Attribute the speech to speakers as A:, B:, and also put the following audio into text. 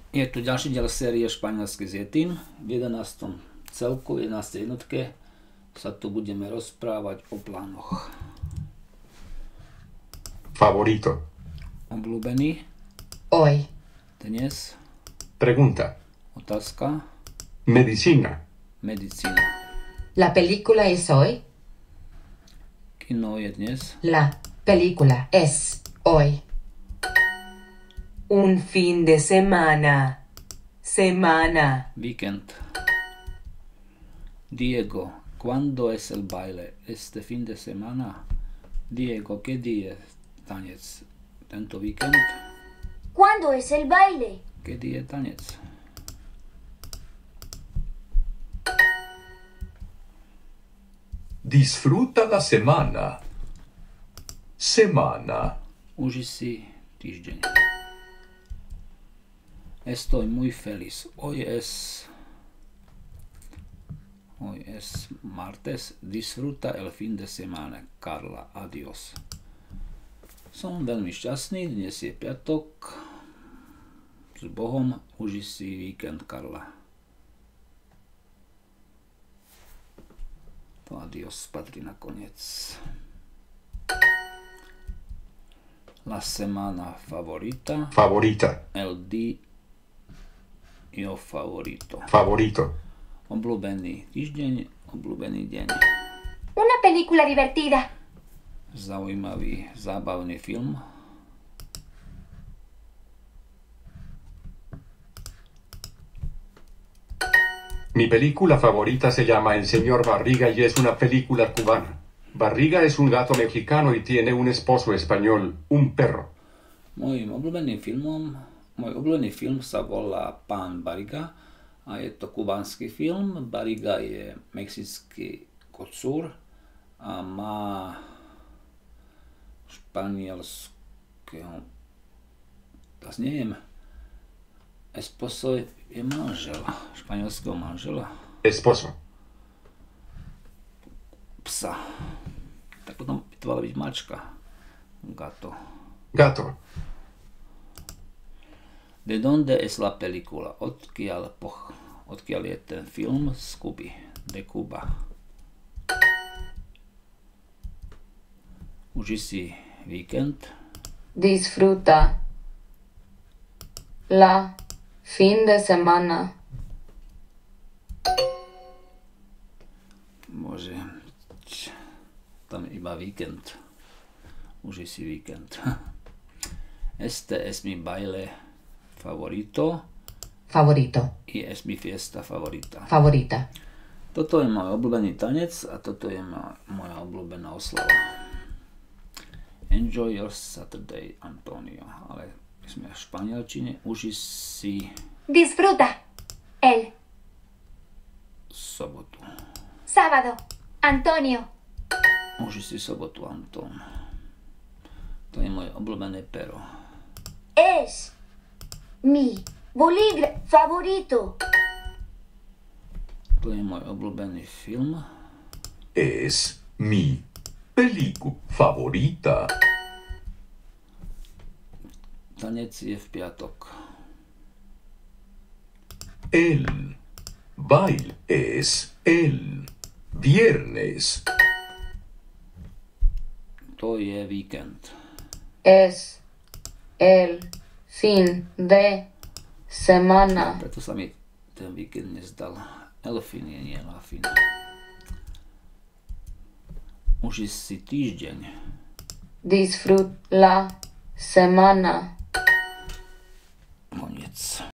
A: Je tu ďalší diel série Španielsky s Yetim. V 11. celku, 11. jednotke sa tu budeme rozprávať o plánoch.
B: Favorito.
A: Obľúbený.
C: Hoy.
A: Dnes.
B: Pregunta.
A: Otázka.
B: Medicina.
A: Medicína.
C: La película es hoy.
A: Kino je dnes.
C: La película es hoy. Un fin de semana. Semana.
A: Víkend. Diego, ¿cuándo es el baile? Este fin de semana. Diego, kedy je tanec? Tento víkend?
D: ¿Cuándo es el baile?
A: Kedy je tanec?
B: Disfruta la semana. Semana.
A: Uži si týždeň. Estoy muy feliz. Hoy es martes. Disfruta el fin de semana. Carla, adiós. Som veľmi šťastný. Dnes je piatok. S Bohom. Uži si víkend, Karla. To adiós patrí nakoniec. La semana favorita.
B: Favorita.
A: El día favorito.
B: Favorito.
A: Obľúbený týždeň, obľúbený deň.
D: Una película divertida.
A: Zaujímavý, zábavný film.
B: Mi película favorita se llama El señor Barriga y es una película cubana. Barriga es un gato mexicano y tiene un esposo español, un perro.
A: Môj obľúbený film sa volá Pán Barriga a je to kubánsky film. Barriga je mexický kocúr a má španielského, teraz neviem, esposo je manžel, španielského manžela.
B: Esposo.
A: Psa. Tak potom by to mala byť mačka. Gato.
B: Gato.
A: De donde es la película? Odkiaľ je ten film? Z Kuby. De Cuba. Uži si víkend.
E: Disfruta la fin de semana.
A: Môže tam iba víkend. Uži si víkend. Este es mi baile favorito.
E: Favorito.
A: Y es mi fiesta favorita.
E: Favorita.
A: Toto je môj obľúbený tanec a toto je moja obľúbená oslava. Enjoy your Saturday, Antonio. Ale my sme v španielčine. Uži si
D: Disfruta. El
A: sobotu.
D: sábado. Antonio.
A: Uži si sobotu, Anton. To je moje obľúbené pero.
D: Es mi bolígrafo favorito.
A: To je môj obľúbený film.
B: Es mi película favorita.
A: Tanec je v piatok.
B: El baile es el viernes.
A: To je víkend.
E: Es el fin de semana.
A: Preto sa mi ten víkend nezdal. Elfin je nie Lafin. Uži si týždeň.
E: Disfruta la semana.
A: Koniec.